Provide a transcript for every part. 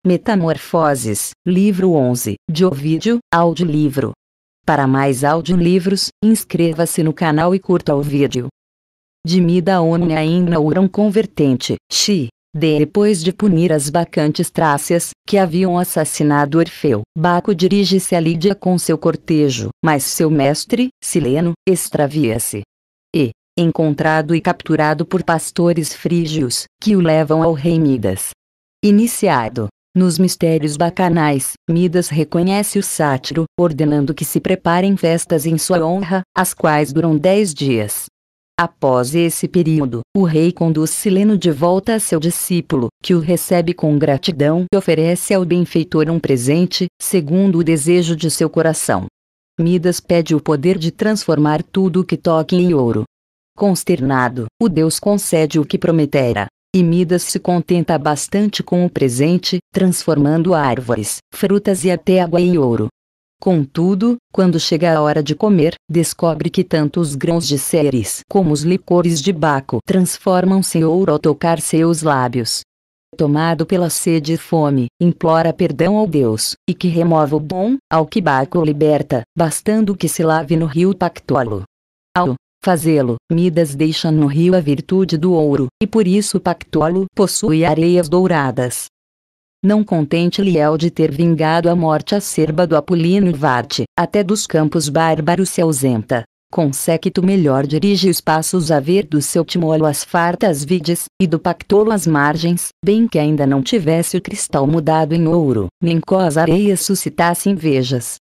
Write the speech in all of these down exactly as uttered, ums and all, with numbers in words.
Metamorfoses, Livro Onze, de Ovídio, Audiolivro. Para mais audiolivros, inscreva-se no canal e curta o vídeo. De mida omnia inauram convertente, Xi. Depois de punir as bacantes trácias, que haviam assassinado Orfeu, Baco dirige-se a Lídia com seu cortejo, mas seu mestre, Sileno, extravia-se. E, encontrado e capturado por pastores frígios, que o levam ao rei Midas. Iniciado nos mistérios bacanais, Midas reconhece o sátiro, ordenando que se preparem festas em sua honra, as quais duram dez dias. Após esse período, o rei conduz Sileno de volta a seu discípulo, que o recebe com gratidão e oferece ao benfeitor um presente, segundo o desejo de seu coração. Midas pede o poder de transformar tudo o que toque em ouro. Consternado, o deus concede o que prometera. E Midas se contenta bastante com o presente, transformando árvores, frutas e até água em ouro. Contudo, quando chega a hora de comer, descobre que tanto os grãos de Ceres como os licores de Baco transformam-se em ouro ao tocar seus lábios. Tomado pela sede e fome, implora perdão ao deus, e que remova o bom, ao que Baco liberta, bastando que se lave no rio Pactolo. Ao fazê-lo, Midas deixa no rio a virtude do ouro, e por isso Pactolo possui areias douradas. Não contente Liel de ter vingado a morte acerba do Apolíneo Varte, até dos campos bárbaros se ausenta. Com séquito melhor dirige os passos a ver do seu Timolo as fartas vides, e do Pactolo as margens, bem que ainda não tivesse o cristal mudado em ouro, nem cós areias suscitasse invejas.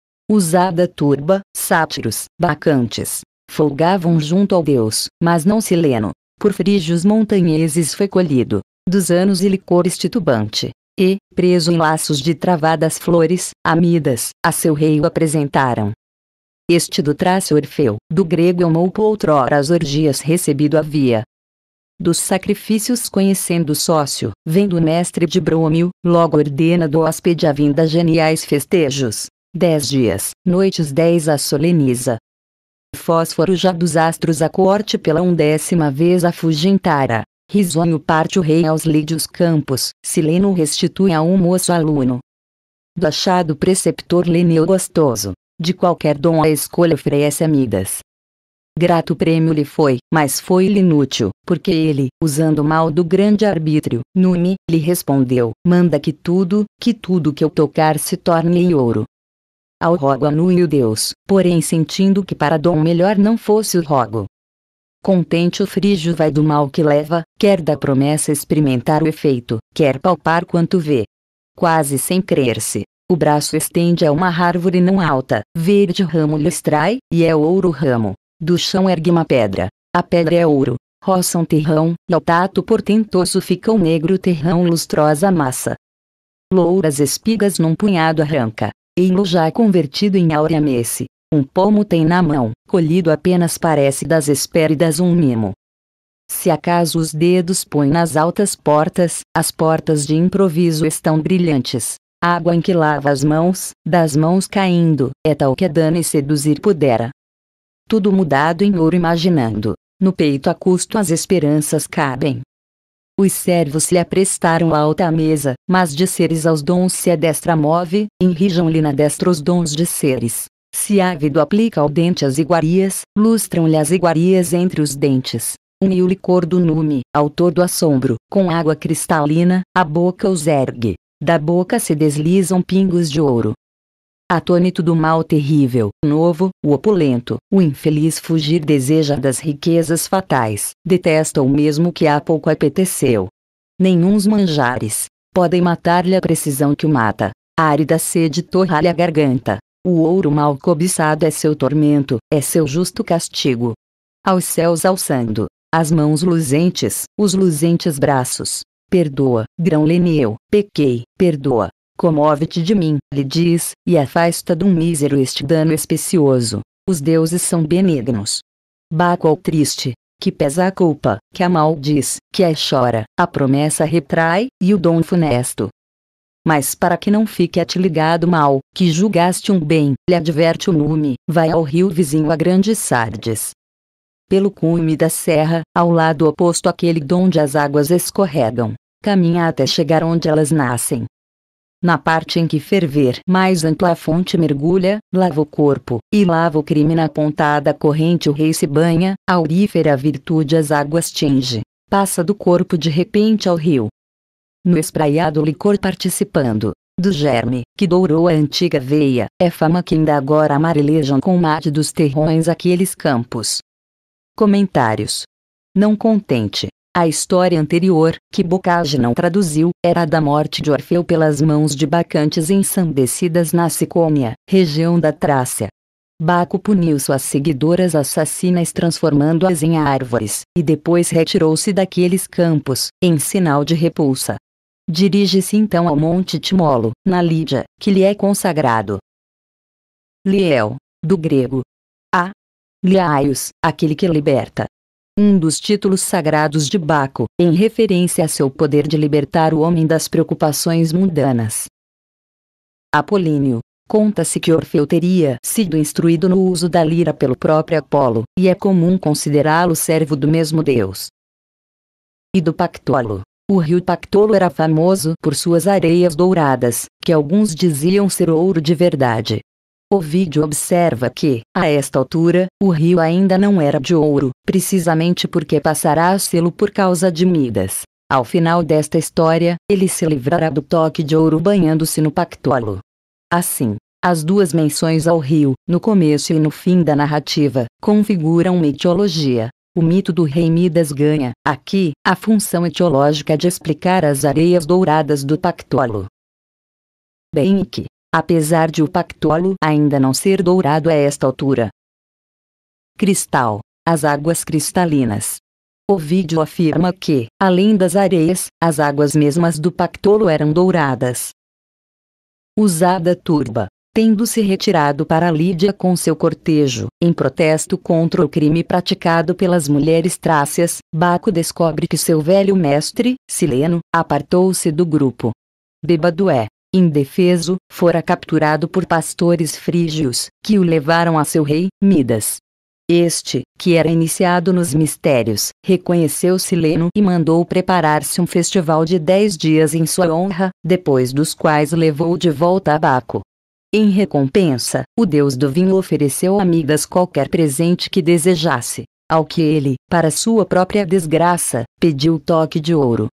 Usada turba, sátiros, bacantes, folgavam junto ao deus, mas não Sileno, por frígios montanheses foi colhido, dos anos e licores titubante, e, preso em laços de travadas flores, a Midas, a seu rei o apresentaram. Este do traço Orfeu, do grego Eumolpo outrora as orgias recebido havia. Dos sacrifícios conhecendo o sócio, vendo o mestre de Brômio, logo ordena do hóspede a vinda geniais festejos. Dez dias, noites dez a soleniza. Fósforo já dos astros a corte pela undécima vez afugentara. Risonho parte o rei aos lídios campos, Sileno restitui a um moço aluno. Do achado preceptor leneu gostoso, de qualquer dom a escolha oferece a Midas. Grato prêmio lhe foi, mas foi-lhe inútil, porque ele, usando mal do grande arbítrio, Nume, lhe respondeu, manda que tudo, que tudo que eu tocar se torne em ouro. Ao rogo anui o deus, porém sentindo que para dom melhor não fosse o rogo. Contente o frígio vai do mal que leva, quer da promessa experimentar o efeito, quer palpar quanto vê. Quase sem crer-se, o braço estende a uma árvore não alta, verde ramo lhe extrai, e é ouro o ramo. Do chão ergue uma pedra, a pedra é ouro, roça um terrão, e ao tato portentoso fica o negro terrão lustrosa massa. Louras espigas num punhado arranca. Ei-lo já convertido em áurea messe, um pomo tem na mão, colhido apenas parece das Hespéridas um mimo. Se acaso os dedos põe nas altas portas, as portas de improviso estão brilhantes. A água em que lava as mãos, das mãos caindo, é tal que a dana e seduzir pudera. Tudo mudado em ouro imaginando, no peito a custo as esperanças cabem. Os servos lhe aprestaram alta a mesa, mas de seres aos dons se a destra move, enrijam-lhe na destra os dons de seres. Se ávido aplica ao dente as iguarias, lustram-lhe as iguarias entre os dentes. Um e o licor do nume, autor do assombro, com água cristalina, a boca os ergue. Da boca se deslizam pingos de ouro. Atônito do mal terrível, novo, o opulento, o infeliz fugir deseja das riquezas fatais, detesta o mesmo que há pouco apeteceu. Nenhuns manjares podem matar-lhe a precisão que o mata, a árida sede torra-lhe a garganta, o ouro mal cobiçado é seu tormento, é seu justo castigo. Aos céus alçando, as mãos luzentes, os luzentes braços, perdoa, grão leneu, pequei, perdoa. Comove-te de mim, lhe diz, e afasta de um mísero este dano especioso. Os deuses são benignos. Baco ao triste, que pesa a culpa, que a maldiz, que a chora, a promessa retrai, e o dom funesto. Mas para que não fique a te ligado mal, que julgaste um bem, lhe adverte o nume, vai ao rio vizinho a grandes Sardes. Pelo cume da serra, ao lado oposto àquele donde as águas escorregam, caminha até chegar onde elas nascem. Na parte em que ferver mais ampla a fonte mergulha, lava o corpo, e lava o crime na pontada corrente o rei se banha, aurífera virtude as águas tinge, passa do corpo de repente ao rio. No espraiado licor participando, do germe, que dourou a antiga veia, é fama que ainda agora amarelejam com mate dos terrões aqueles campos. Comentários. Não contente. A história anterior, que Bocage não traduziu, era a da morte de Orfeu pelas mãos de bacantes ensandecidas na Sicônia, região da Trácia. Baco puniu suas seguidoras assassinas transformando-as em árvores, e depois retirou-se daqueles campos, em sinal de repulsa. Dirige-se então ao Monte Timolo, na Lídia, que lhe é consagrado. Liel, do grego. A. Liaios, aquele que liberta. Um dos títulos sagrados de Baco, em referência a seu poder de libertar o homem das preocupações mundanas. Apolíneo. Conta-se que Orfeu teria sido instruído no uso da lira pelo próprio Apolo, e é comum considerá-lo servo do mesmo deus. E do Pactolo. O rio Pactolo era famoso por suas areias douradas, que alguns diziam ser ouro de verdade. Ovídio observa que, a esta altura, o rio ainda não era de ouro, precisamente porque passará a sê-lo por causa de Midas. Ao final desta história, ele se livrará do toque de ouro banhando-se no Pactolo. Assim, as duas menções ao rio, no começo e no fim da narrativa, configuram uma etiologia. O mito do rei Midas ganha, aqui, a função etiológica de explicar as areias douradas do Pactolo. Bem que, apesar de o Pactolo ainda não ser dourado a esta altura. Cristal, as águas cristalinas. Ovídio afirma que, além das areias, as águas mesmas do Pactolo eram douradas. Usada turba. Tendo-se retirado para Lídia com seu cortejo, em protesto contra o crime praticado pelas mulheres trácias, Baco descobre que seu velho mestre, Sileno, apartou-se do grupo. Bêbado é, indefeso, fora capturado por pastores frígios, que o levaram a seu rei, Midas. Este, que era iniciado nos mistérios, reconheceu Sileno e mandou preparar-se um festival de dez dias em sua honra, depois dos quais levou de volta a Baco. Em recompensa, o deus do vinho ofereceu a Midas qualquer presente que desejasse, ao que ele, para sua própria desgraça, pediu o toque de ouro.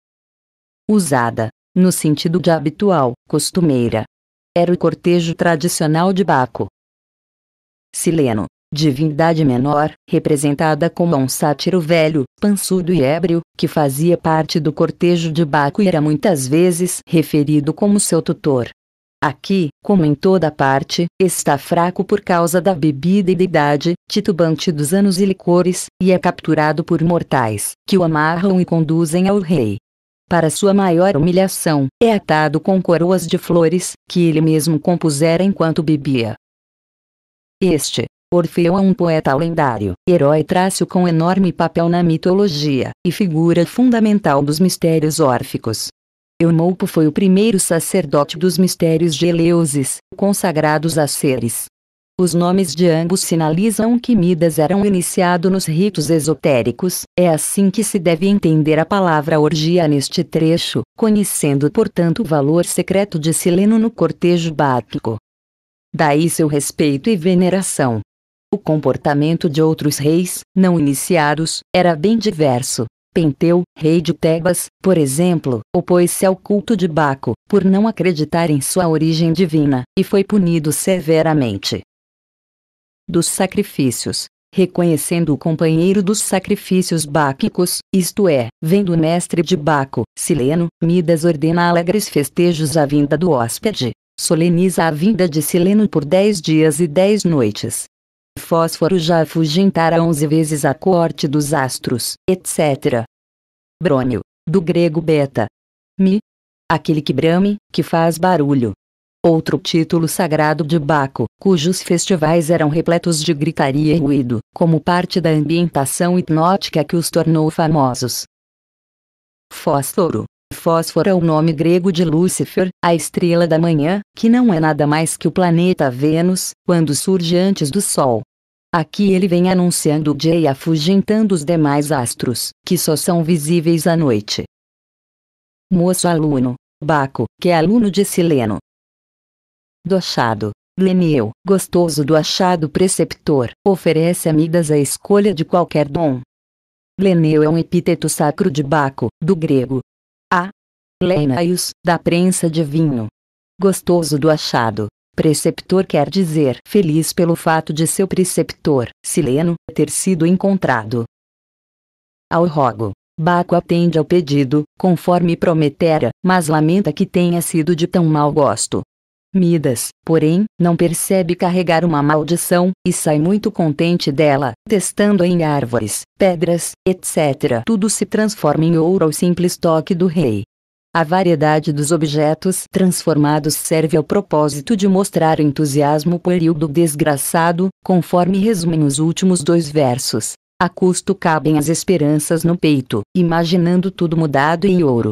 Usada, no sentido de habitual, costumeira. Era o cortejo tradicional de Baco. Sileno, divindade menor, representada como um sátiro velho, pançudo e ébrio, que fazia parte do cortejo de Baco e era muitas vezes referido como seu tutor. Aqui, como em toda parte, está fraco por causa da bebida e da idade, titubante dos anos e licores, e é capturado por mortais, que o amarram e conduzem ao rei. Para sua maior humilhação, é atado com coroas de flores, que ele mesmo compusera enquanto bebia. Este, Orfeu é um poeta lendário, herói trácio com enorme papel na mitologia, e figura fundamental dos mistérios órficos. Eumolpo foi o primeiro sacerdote dos mistérios de Eleusis, consagrados a Ceres. Os nomes de ambos sinalizam que Midas era um iniciado nos ritos esotéricos, é assim que se deve entender a palavra orgia neste trecho, conhecendo portanto o valor secreto de Sileno no cortejo báquico. Daí seu respeito e veneração. O comportamento de outros reis, não iniciados, era bem diverso. Penteu, rei de Tebas, por exemplo, opôs-se ao culto de Baco, por não acreditar em sua origem divina, e foi punido severamente. Dos sacrifícios. Reconhecendo o companheiro dos sacrifícios báquicos, isto é, vendo o mestre de Baco, Sileno, Midas ordena alegres festejos à vinda do hóspede. Soleniza a vinda de Sileno por dez dias e dez noites. Fósforo já afugentara onze vezes a coorte dos astros, etcétera. Brônio, do grego beta. Mi. Aquele que brame, que faz barulho. Outro título sagrado de Baco, cujos festivais eram repletos de gritaria e ruído, como parte da ambientação hipnótica que os tornou famosos. Fósforo. Fósforo é o nome grego de Lúcifer, a estrela da manhã, que não é nada mais que o planeta Vênus, quando surge antes do Sol. Aqui ele vem anunciando o dia e afugentando os demais astros, que só são visíveis à noite. Moço aluno. Baco, que é aluno de Sileno. Do achado. Leneu, gostoso do achado preceptor, oferece a Midas a escolha de qualquer dom. Leneu é um epíteto sacro de Baco, do grego. A. Lenaios, da prensa de vinho. Gostoso do achado. Preceptor quer dizer feliz pelo fato de seu preceptor, Sileno, ter sido encontrado. Ao rogo. Baco atende ao pedido, conforme prometera, mas lamenta que tenha sido de tão mau gosto. Midas, porém, não percebe carregar uma maldição, e sai muito contente dela, testando-a em árvores, pedras, etcétera. Tudo se transforma em ouro ao simples toque do rei. A variedade dos objetos transformados serve ao propósito de mostrar o entusiasmo pueril do desgraçado, conforme resumem os últimos dois versos. A custo cabem as esperanças no peito, imaginando tudo mudado em ouro.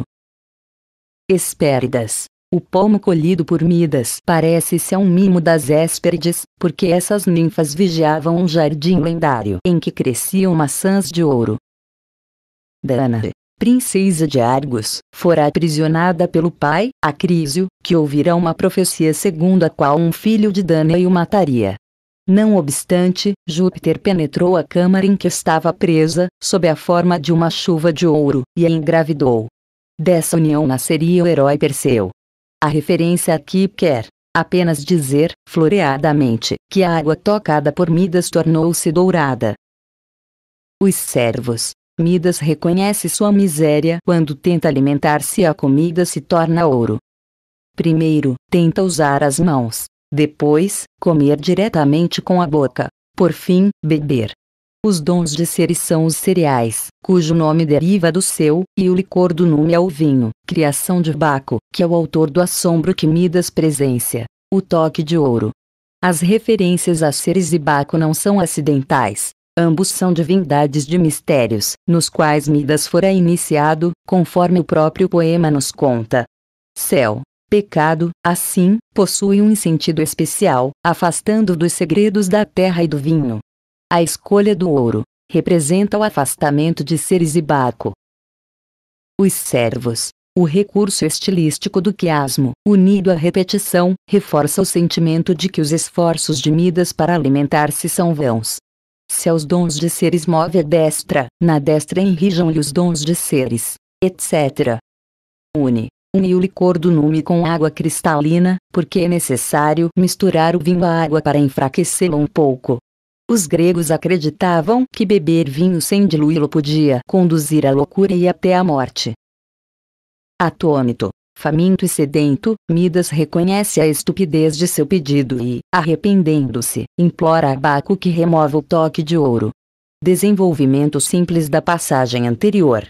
Hespéridas. O pomo colhido por Midas parece-se a um mimo das Hespérides, porque essas ninfas vigiavam um jardim lendário em que cresciam maçãs de ouro. Dana, princesa de Argos, fora aprisionada pelo pai, Acrísio, que ouvira uma profecia segundo a qual um filho de Danae o mataria. Não obstante, Júpiter penetrou a câmara em que estava presa, sob a forma de uma chuva de ouro, e a engravidou. Dessa união nasceria o herói Perseu. A referência aqui quer apenas dizer, floreadamente, que a água tocada por Midas tornou-se dourada. Os servos. Midas reconhece sua miséria quando tenta alimentar-se e a comida se torna ouro. Primeiro, tenta usar as mãos. Depois, comer diretamente com a boca. Por fim, beber. Os dons de seres são os cereais, cujo nome deriva do seu, e o licor do nome é o vinho, criação de Baco, que é o autor do assombro que Midas presencia, o toque de ouro. As referências a seres e Baco não são acidentais, ambos são divindades de mistérios, nos quais Midas fora iniciado, conforme o próprio poema nos conta. Céu. Pecado, assim, possui um sentido especial, afastando dos segredos da terra e do vinho. A escolha do ouro representa o afastamento de seres e Baco. Os servos. O recurso estilístico do quiasmo, unido à repetição, reforça o sentimento de que os esforços de Midas para alimentar-se são vãos. Se aos dons de seres move a destra, na destra enrijam-lhe os dons de seres, etcétera. Une. Une o licor do nume com água cristalina, porque é necessário misturar o vinho à água para enfraquecê-lo um pouco. Os gregos acreditavam que beber vinho sem diluí-lo podia conduzir à loucura e até à morte. Atônito, faminto e sedento, Midas reconhece a estupidez de seu pedido e, arrependendo-se, implora a Baco que remova o toque de ouro. Desenvolvimento simples da passagem anterior.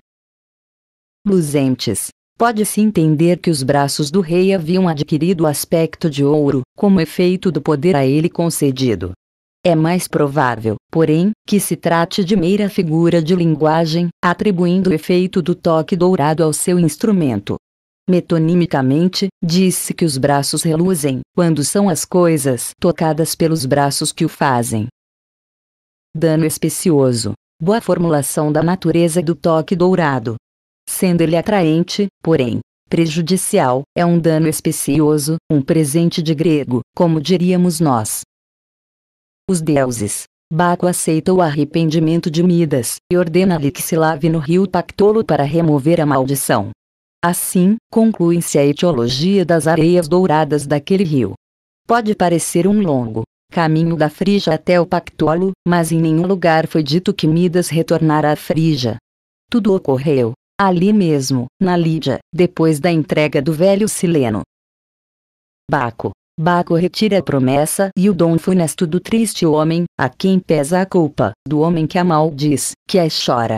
Luzentes. Pode-se entender que os braços do rei haviam adquirido o aspecto de ouro, como efeito do poder a ele concedido. É mais provável, porém, que se trate de mera figura de linguagem, atribuindo o efeito do toque dourado ao seu instrumento. Metonimicamente, diz-se que os braços reluzem, quando são as coisas tocadas pelos braços que o fazem. Dano especioso. Boa formulação da natureza do toque dourado. Sendo ele atraente, porém, prejudicial, é um dano especioso, um presente de grego, como diríamos nós. Os deuses. Baco aceita o arrependimento de Midas, e ordena-lhe que se lave no rio Pactolo para remover a maldição. Assim, conclui-se a etiologia das areias douradas daquele rio. Pode parecer um longo caminho da Frígia até o Pactolo, mas em nenhum lugar foi dito que Midas retornara à Frígia. Tudo ocorreu ali mesmo, na Lídia, depois da entrega do velho Sileno. Baco. Baco retira a promessa e o dom funesto do triste homem, a quem pesa a culpa, do homem que a maldiz, que a chora.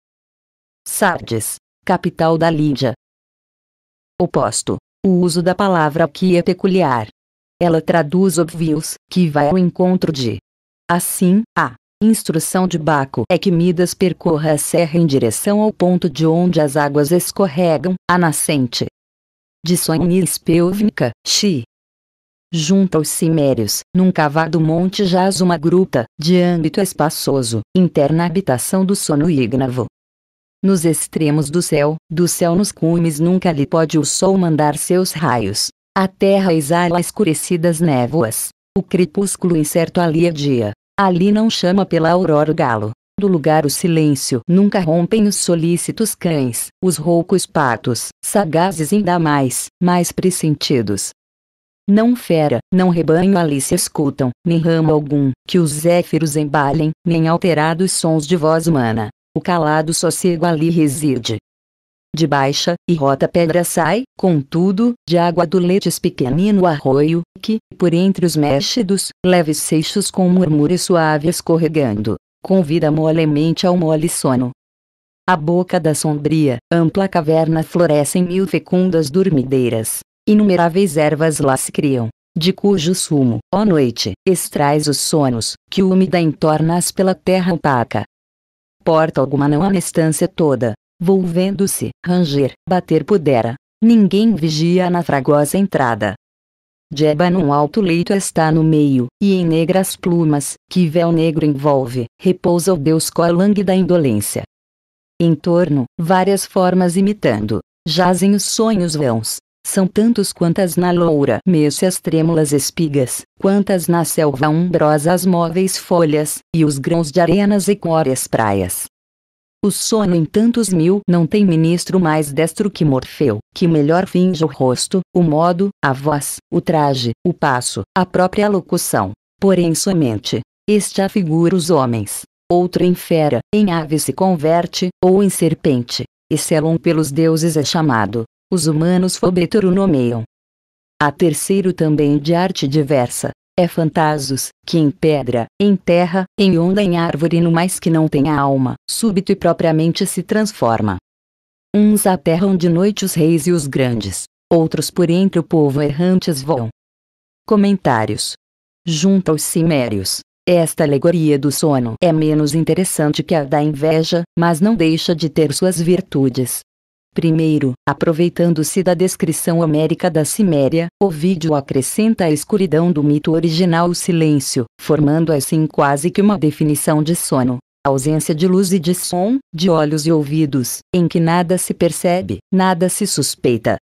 Sardes. Capital da Lídia. Oposto. O uso da palavra aqui é peculiar. Ela traduz óbvios, que vai ao encontro de. Assim, a instrução de Baco é que Midas percorra a serra em direção ao ponto de onde as águas escorregam, a nascente de Sonis Pelvica, Xi. Junto aos cimérios, num cavado monte jaz uma gruta, de âmbito espaçoso, interna habitação do sono ígnavo. Nos extremos do céu, do céu nos cumes nunca lhe pode o sol mandar seus raios. A terra exala escurecidas névoas. O crepúsculo incerto ali é dia. Ali não chama pela aurora o galo. Do lugar o silêncio nunca rompem os solícitos cães, os roucos patos, sagazes ainda mais, mais pressentidos. Não fera, não rebanho ali se escutam, nem ramo algum, que os zéfiros embalem, nem alterados sons de voz humana. O calado sossego ali reside. De baixa e rota pedra sai, contudo, de água do letes pequenino arroio, que, por entre os méxidos, leves seixos com murmúrio suave escorregando, convida molemente ao mole sono. A boca da sombria, ampla caverna florescem mil fecundas dormideiras. Inumeráveis ervas lá se criam, de cujo sumo, ó noite, extrais os sonos, que úmida entornas pela terra opaca. Porta alguma não há na estância toda, volvendo-se, ranger, bater pudera. Ninguém vigia na fragosa entrada. De ébano um alto leito está no meio, e em negras plumas, que véu negro envolve, repousa o deus colangue da indolência. Em torno, várias formas imitando, jazem os sonhos vãos. São tantos quantas na loura mece as trêmulas espigas, quantas na selva umbrosa as móveis folhas, e os grãos de arenas equóreas praias. O sono em tantos mil não tem ministro mais destro que Morfeu, que melhor finge o rosto, o modo, a voz, o traje, o passo, a própria locução. Porém somente, este afigura os homens. Outro em fera, em ave se converte, ou em serpente. Excelum pelos deuses é chamado. Os humanos fobetoro nomeiam. Há terceiro também de arte diversa. É fantasos, que em pedra, em terra, em onda em árvore no mais que não tem alma, súbito e propriamente se transforma. Uns aterram de noite os reis e os grandes, outros por entre o povo errantes voam. Comentários. Junto aos cimérios. Esta alegoria do sono é menos interessante que a da inveja, mas não deixa de ter suas virtudes. Primeiro, aproveitando-se da descrição homérica da ciméria, Ovídio acrescenta à escuridão do mito original o silêncio, formando assim quase que uma definição de sono. Ausência de luz e de som, de olhos e ouvidos, em que nada se percebe, nada se suspeita.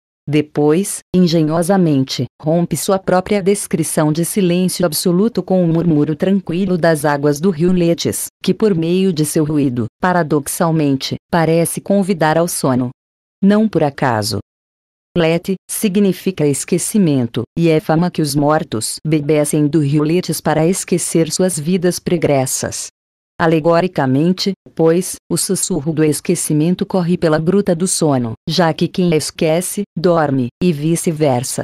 Depois, engenhosamente, rompe sua própria descrição de silêncio absoluto com o murmúrio tranquilo das águas do rio Letes, que por meio de seu ruído, paradoxalmente, parece convidar ao sono. Não por acaso. Lete significa esquecimento, e é fama que os mortos bebessem do rio Letes para esquecer suas vidas pregressas. Alegoricamente, pois, o sussurro do esquecimento corre pela gruta do sono, já que quem esquece, dorme, e vice-versa.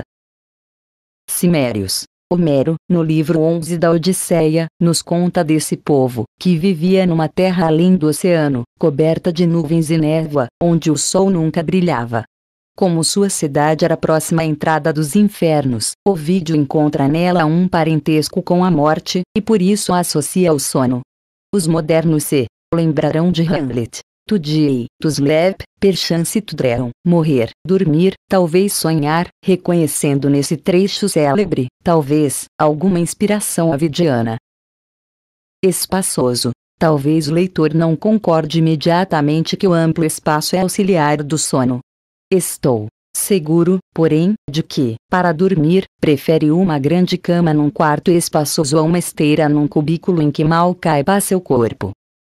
Cimérios. Homero, no livro onze da Odisseia, nos conta desse povo, que vivia numa terra além do oceano, coberta de nuvens e névoa, onde o sol nunca brilhava. Como sua cidade era próxima à entrada dos infernos, Ovídio encontra nela um parentesco com a morte, e por isso a associa ao sono. Os modernos se lembrarão de Hamlet. Tu diei, tus lep, perchance tudream, morrer, dormir, talvez sonhar, reconhecendo nesse trecho célebre, talvez, alguma inspiração ovidiana. Espaçoso. Talvez o leitor não concorde imediatamente que o amplo espaço é auxiliar do sono. Estou seguro, porém, de que, para dormir, prefere uma grande cama num quarto espaçoso a uma esteira num cubículo em que mal caiba seu corpo.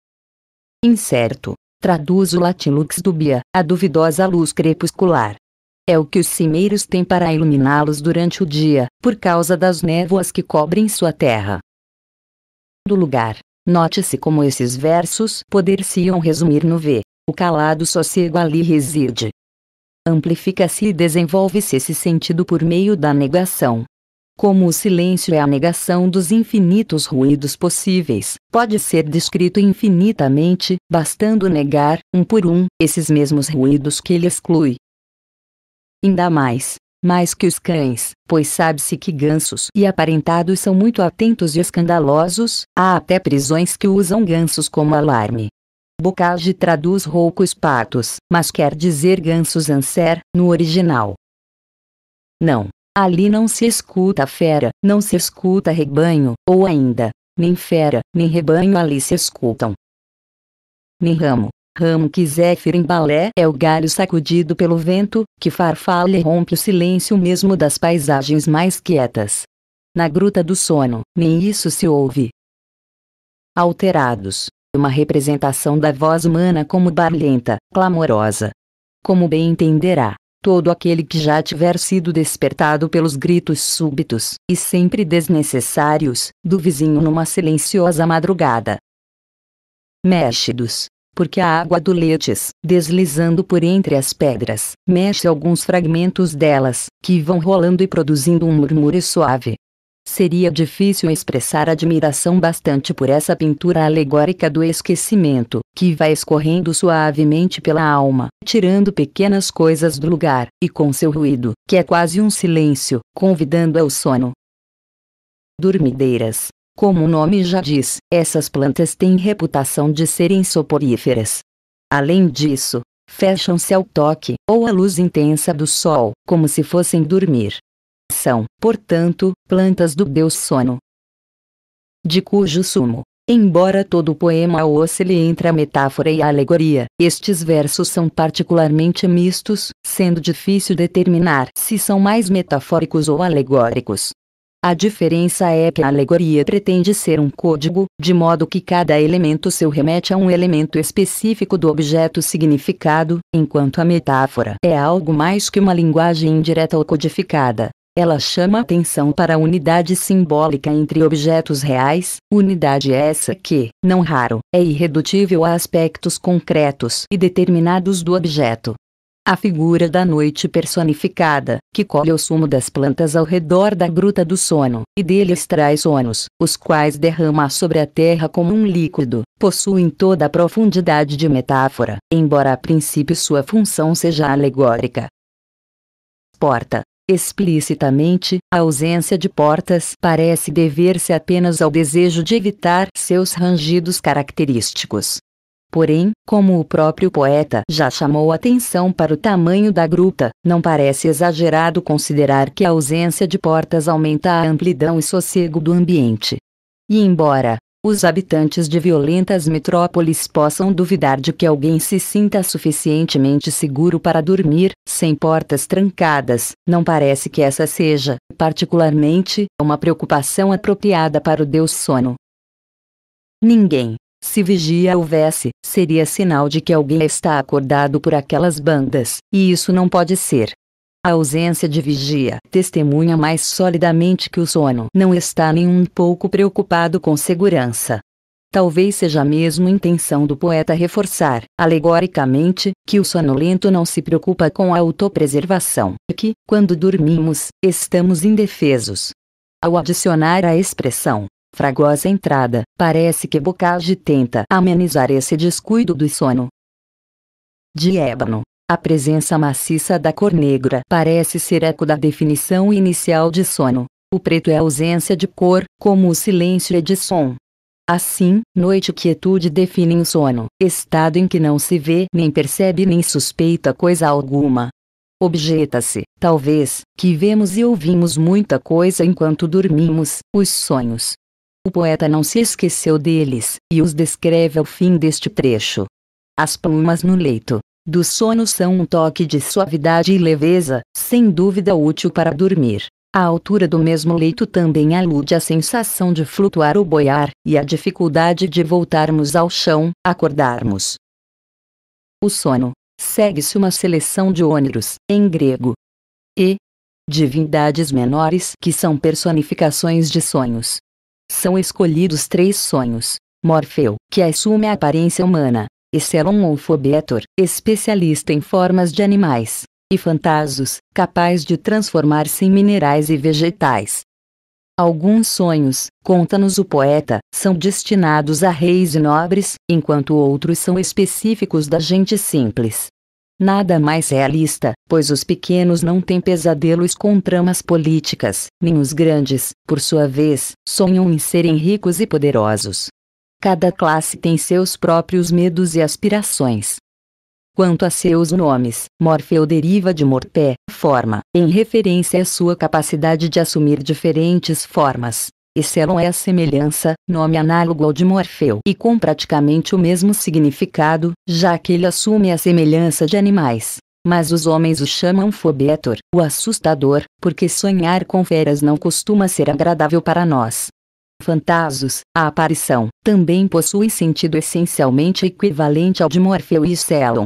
Incerto. Traduz o latim lux dubia, a duvidosa luz crepuscular. É o que os cimeiros têm para iluminá-los durante o dia, por causa das névoas que cobrem sua terra. Do lugar. Note-se como esses versos poder-se-iam resumir no V. O calado sossego ali reside. Amplifica-se e desenvolve-se esse sentido por meio da negação. Como o silêncio é a negação dos infinitos ruídos possíveis, pode ser descrito infinitamente, bastando negar, um por um, esses mesmos ruídos que ele exclui. Ainda mais, mais que os cães, pois sabe-se que gansos e aparentados são muito atentos e escandalosos, há até prisões que usam gansos como alarme. Bocage traduz roucos patos, mas quer dizer gansos anser, no original. Não, ali não se escuta fera, não se escuta rebanho, ou ainda, nem fera, nem rebanho ali se escutam. Nem ramo. ramo que zéfiro em balé é o galho sacudido pelo vento, que farfalha e rompe o silêncio mesmo das paisagens mais quietas. Na gruta do sono, nem isso se ouve. Alterados. Uma representação da voz humana como barulhenta, clamorosa. Como bem entenderá, todo aquele que já tiver sido despertado pelos gritos súbitos, e sempre desnecessários, do vizinho numa silenciosa madrugada. Méxidos. Porque a água do letes, deslizando por entre as pedras, mexe alguns fragmentos delas, que vão rolando e produzindo um murmúrio suave. Seria difícil expressar admiração bastante por essa pintura alegórica do esquecimento, que vai escorrendo suavemente pela alma, tirando pequenas coisas do lugar, e com seu ruído, que é quase um silêncio, convidando ao sono. Dormideiras. Como o nome já diz, essas plantas têm reputação de serem soporíferas. Além disso, fecham-se ao toque, ou à luz intensa do sol, como se fossem dormir. São, portanto, plantas do deus sono. De cujo sumo, embora todo o poema oscile entre a metáfora e a alegoria, estes versos são particularmente mistos, sendo difícil determinar se são mais metafóricos ou alegóricos. A diferença é que a alegoria pretende ser um código, de modo que cada elemento seu remete a um elemento específico do objeto significado, enquanto a metáfora é algo mais que uma linguagem indireta ou codificada. Ela chama atenção para a unidade simbólica entre objetos reais, unidade essa que, não raro, é irredutível a aspectos concretos e determinados do objeto. A figura da noite personificada, que colhe o sumo das plantas ao redor da gruta do sono, e dele extrai sonos, os quais derrama sobre a terra como um líquido, possuem toda a profundidade de metáfora, embora a princípio sua função seja alegórica. Porta. Explicitamente, a ausência de portas parece dever-se apenas ao desejo de evitar seus rangidos característicos. Porém, como o próprio poeta já chamou atenção para o tamanho da gruta, não parece exagerado considerar que a ausência de portas aumenta a amplidão e sossego do ambiente. E embora os habitantes de violentas metrópoles possam duvidar de que alguém se sinta suficientemente seguro para dormir, sem portas trancadas, não parece que essa seja, particularmente, uma preocupação apropriada para o deus sono. Ninguém. Se vigia houvesse, seria sinal de que alguém está acordado por aquelas bandas, e isso não pode ser. A ausência de vigia testemunha mais solidamente que o sono não está nem um pouco preocupado com segurança. Talvez seja mesmo intenção do poeta reforçar, alegoricamente, que o sonolento não se preocupa com a autopreservação, e que, quando dormimos, estamos indefesos. Ao adicionar a expressão fragosa entrada, parece que Bocage tenta amenizar esse descuido do sono. De ébano. A presença maciça da cor negra parece ser eco da definição inicial de sono. O preto é ausência de cor, como o silêncio é de som. Assim, noite e quietude definem o sono, estado em que não se vê, nem percebe nem suspeita coisa alguma. Objeta-se, talvez, que vemos e ouvimos muita coisa enquanto dormimos, os sonhos. O poeta não se esqueceu deles, e os descreve ao fim deste trecho. As plumas no leito do sono são um toque de suavidade e leveza, sem dúvida útil para dormir. A altura do mesmo leito também alude à sensação de flutuar ou boiar, e à dificuldade de voltarmos ao chão, acordarmos. O sono. Segue-se uma seleção de ôneros, em grego. E divindades menores que são personificações de sonhos. São escolhidos três sonhos. Morfeu, que assume a aparência humana. Escelon ou Fobetor, especialista em formas de animais. E Fantasos, capaz de transformar-se em minerais e vegetais. Alguns sonhos, conta-nos o poeta, são destinados a reis e nobres, enquanto outros são específicos da gente simples. Nada mais realista, pois os pequenos não têm pesadelos com tramas políticas, nem os grandes, por sua vez, sonham em serem ricos e poderosos. Cada classe tem seus próprios medos e aspirações. Quanto a seus nomes, Morfeu deriva de morpé, forma, em referência à sua capacidade de assumir diferentes formas. Excelon é a semelhança, nome análogo ao de Morfeu e com praticamente o mesmo significado, já que ele assume a semelhança de animais. Mas os homens o chamam fobetor, o assustador, porque sonhar com feras não costuma ser agradável para nós. Fantasos, a aparição, também possui sentido essencialmente equivalente ao de Morfeu e Excelon.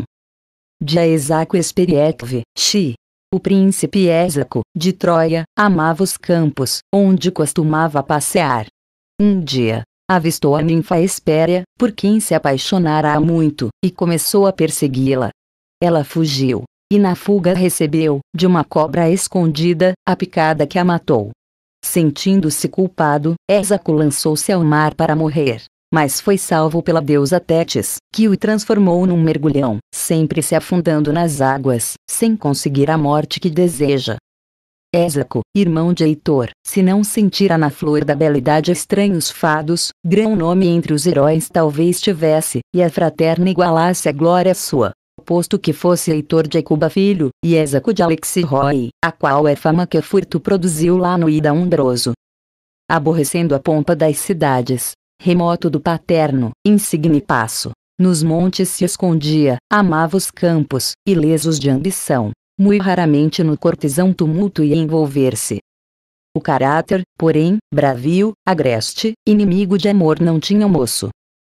De Aesaco Esperiecve, Xi. O príncipe Ésaco, de Troia, amava os campos, onde costumava passear. Um dia, avistou a ninfa Hespéria, por quem se apaixonara há muito, e começou a persegui-la. Ela fugiu, e na fuga recebeu, de uma cobra escondida, a picada que a matou. Sentindo-se culpado, Ésaco lançou-se ao mar para morrer, mas foi salvo pela deusa Tétis, que o transformou num mergulhão, sempre se afundando nas águas, sem conseguir a morte que deseja. Ésaco, irmão de Heitor, se não sentira na flor da belidade estranhos fados, grão nome entre os heróis talvez tivesse, e a fraterna igualasse a glória sua, posto que fosse Heitor de Ecuba filho, e Ésaco de Alexirrói, a qual é fama que furto produziu lá no Ida umbroso. Aborrecendo a pompa das cidades, remoto do paterno, insigne passo, nos montes se escondia, amava os campos, ilesos de ambição, muito raramente no cortesão tumulto ia envolver-se. O caráter, porém, bravio, agreste, inimigo de amor não tinha o moço.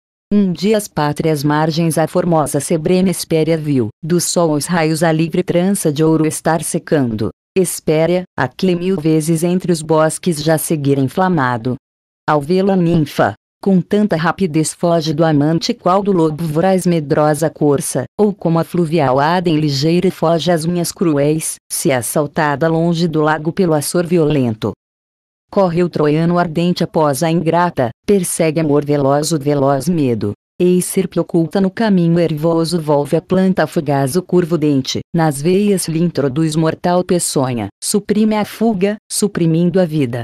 Um dia as pátrias margens a formosa Sebrena Hespéria viu, do sol os raios a livre trança de ouro estar secando. Hespéria, a que mil vezes entre os bosques já seguira inflamado. Ao vê-la ninfa, com tanta rapidez foge do amante qual do lobo voraz medrosa corça, ou como a fluvial Adem ligeira foge às unhas cruéis, se assaltada longe do lago pelo açor violento. Corre o troiano ardente após a ingrata, persegue amor veloz o veloz medo. Eis serpe oculta no caminho ervoso volve a planta fugaz o curvo dente, nas veias lhe introduz mortal peçonha, suprime a fuga, suprimindo a vida.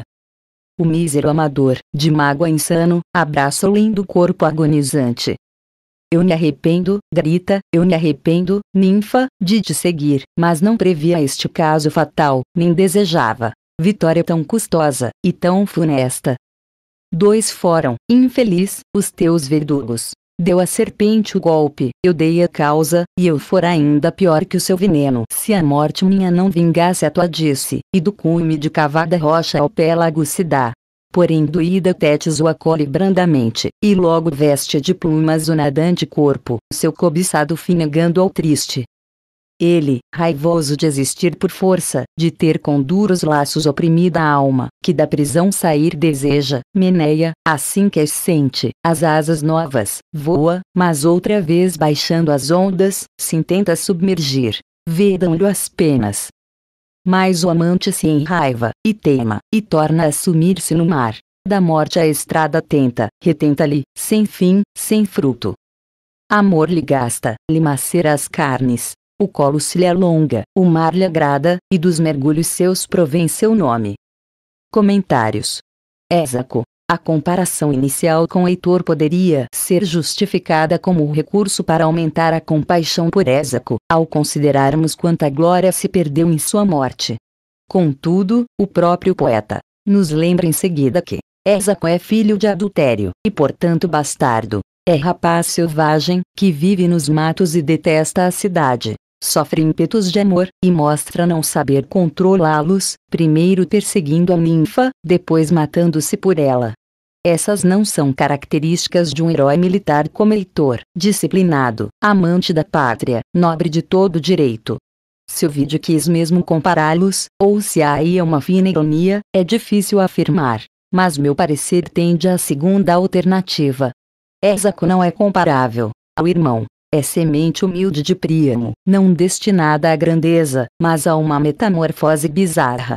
O mísero amador, de mágoa insano, abraça o lindo corpo agonizante. Eu me arrependo, grita, eu me arrependo, ninfa, de te seguir, mas não previa este caso fatal, nem desejava. Vitória tão custosa, e tão funesta. Dois foram, infeliz, os teus verdugos. Deu a serpente o golpe, eu dei a causa, e eu fora ainda pior que o seu veneno. Se a morte minha não vingasse a tua disse, e do cume de cavada rocha ao pélago se dá. Porém doída Tétis o acolhe brandamente, e logo veste de plumas o nadante corpo, seu cobiçado fim negando ao triste. Ele, raivoso de existir por força, de ter com duros laços oprimida a alma, que da prisão sair deseja, meneia, assim que as sente, as asas novas, voa, mas outra vez baixando as ondas, se intenta submergir. Vedam-lhe as penas. Mas o amante se enraiva, e tema, e torna a sumir-se no mar. Da morte a estrada tenta, retenta-lhe, sem fim, sem fruto. Amor lhe gasta, lhe macera as carnes. O colo se lhe alonga, o mar lhe agrada, e dos mergulhos seus provém seu nome. Comentários. Ésaco. A comparação inicial com Heitor poderia ser justificada como recurso para aumentar a compaixão por Ésaco, ao considerarmos quanta glória se perdeu em sua morte. Contudo, o próprio poeta nos lembra em seguida que Ésaco é filho de adultério, e portanto bastardo. É rapaz selvagem, que vive nos matos e detesta a cidade. Sofre ímpetos de amor, e mostra não saber controlá-los, primeiro perseguindo a ninfa, depois matando-se por ela. Essas não são características de um herói militar como Heitor, disciplinado, amante da pátria, nobre de todo direito. Se Ovídio quis mesmo compará-los, ou se há aí uma fina ironia, é difícil afirmar, mas meu parecer tende à segunda alternativa. Ésaco não é comparável ao irmão. É semente humilde de Príamo, não destinada à grandeza, mas a uma metamorfose bizarra.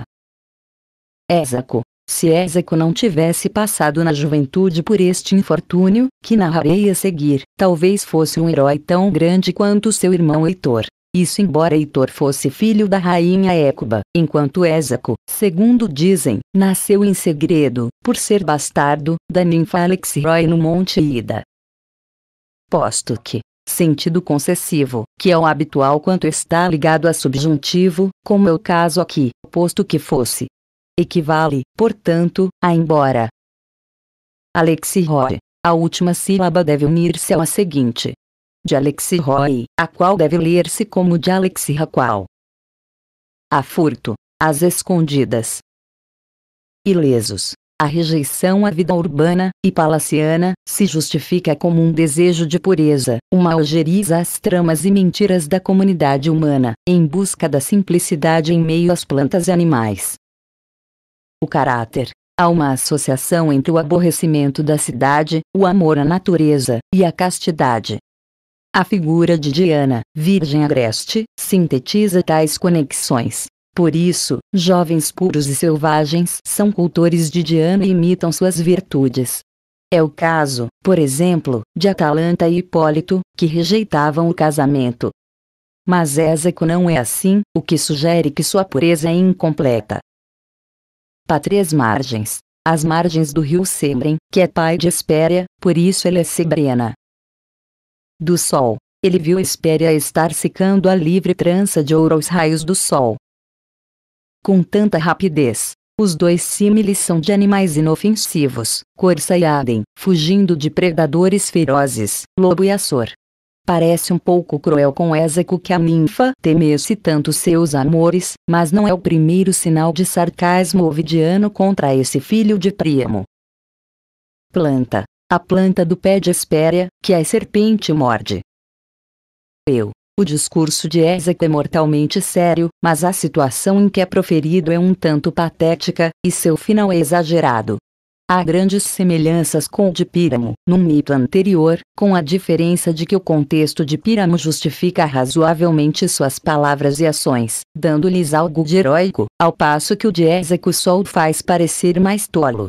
Ésaco. Se Ésaco não tivesse passado na juventude por este infortúnio, que narrarei a seguir, talvez fosse um herói tão grande quanto seu irmão Heitor. Isso embora Heitor fosse filho da rainha Écuba, enquanto Ésaco, segundo dizem, nasceu em segredo, por ser bastardo, da ninfa Alexirrói no Monte Ida. Posto que sentido concessivo, que é o habitual quanto está ligado a subjuntivo, como é o caso aqui, posto que fosse. Equivale, portanto, a embora. Alexiroi. A última sílaba deve unir-se à seguinte. De Alexiroi, a qual deve ler-se como de Alexirra qual. A furto. Às escondidas. Ilesos. A rejeição à vida urbana e palaciana se justifica como um desejo de pureza, uma ojeriza às tramas e mentiras da comunidade humana, em busca da simplicidade em meio às plantas e animais. O caráter. Há uma associação entre o aborrecimento da cidade, o amor à natureza, e a castidade. A figura de Diana, virgem agreste, sintetiza tais conexões. Por isso, jovens puros e selvagens são cultores de Diana e imitam suas virtudes. É o caso, por exemplo, de Atalanta e Hipólito, que rejeitavam o casamento. Mas Ésaco não é assim, o que sugere que sua pureza é incompleta. Pátrias margens. As margens do rio Sebrem, que é pai de Hespéria, por isso ele é Sebrena. Do sol. Ele viu Hespéria estar secando a livre trança de ouro aos raios do sol. Com tanta rapidez. Os dois símiles são de animais inofensivos, corça e adem, fugindo de predadores ferozes, lobo e açor. Parece um pouco cruel com Ésaco que a ninfa temesse tanto seus amores, mas não é o primeiro sinal de sarcasmo ovidiano contra esse filho de Príamo. Planta. A planta do pé de Hespéria, que a serpente morde. Eu. O discurso de Ésaco é mortalmente sério, mas a situação em que é proferido é um tanto patética, e seu final é exagerado. Há grandes semelhanças com o de Píramo, num mito anterior, com a diferença de que o contexto de Píramo justifica razoavelmente suas palavras e ações, dando-lhes algo de heróico, ao passo que o de Ésaco só o faz parecer mais tolo.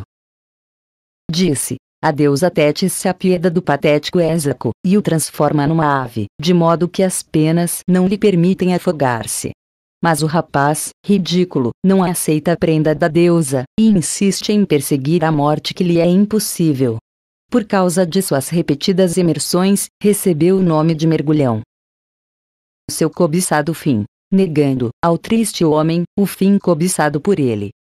Disse. A deusa Tétis se apieda do patético Ésaco, e o transforma numa ave, de modo que as penas não lhe permitem afogar-se. Mas o rapaz, ridículo, não aceita a prenda da deusa, e insiste em perseguir a morte que lhe é impossível. Por causa de suas repetidas imersões, recebeu o nome de mergulhão. Seu cobiçado fim, negando, ao triste homem, o fim cobiçado por ele.